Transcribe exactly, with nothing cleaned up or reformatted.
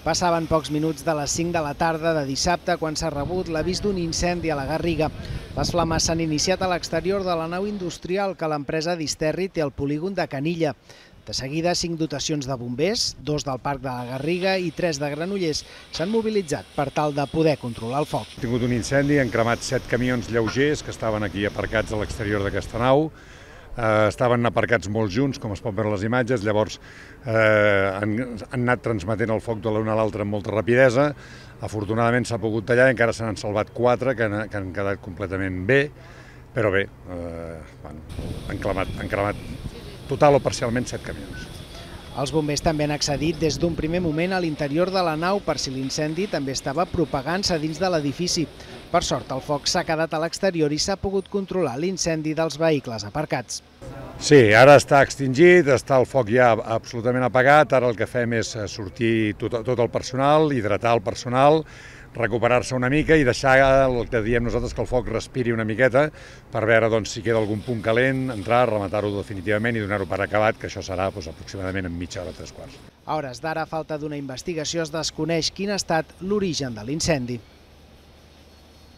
Passaven pocs minuts de les cinc de la tarda de dissabte quan s'ha rebut l'avís d'un incendi a la Garriga. Les flames s'han iniciat a l'exterior de la nau industrial que l'empresa Disterri té al polígon de Canilla. De seguida, cinc dotacions de bombers, dos del Parc de la Garriga i tres de Granollers s'han mobilitzat per tal de poder controlar el foc. Ha tingut un incendi, han cremat set camions lleugers que estaven aquí aparcats a l'exterior d'aquesta nau. Eh, estaven aparcats molt junts, com es pot veure a les imatges, llavors eh, han, han anat transmetent el foc de l'un a l'altre amb molta rapidesa. Afortunadament s'ha pogut tallar i encara se n'han salvat quatre que han, que han quedat completament bé, però bé, eh, bueno, han, cremat, han cremat total o parcialment set camions. Els bombers també han accedit des d'un primer moment a l'interior de la nau per si l'incendi també estava propagant-se dins de l'edifici. Per sort, el foc s'ha quedat a l'exterior i s'ha pogut controlar l'incendi dels vehicles aparcats. Sí, ara està extingit, està el foc ja absolutament apagat, ara el que fem és sortir tot, tot el personal, hidratar el personal, recuperar-se una mica i deixar el que diem nosaltres que el foc respiri una miqueta per veure doncs, si queda algun punt calent, entrar, rematar-ho definitivament i donar-ho per acabat, que això serà doncs, aproximadament en mitja hora, tres quarts. A hores d'ara, a falta d'una investigació, es desconeix quin ha estat l'origen de l'incendi.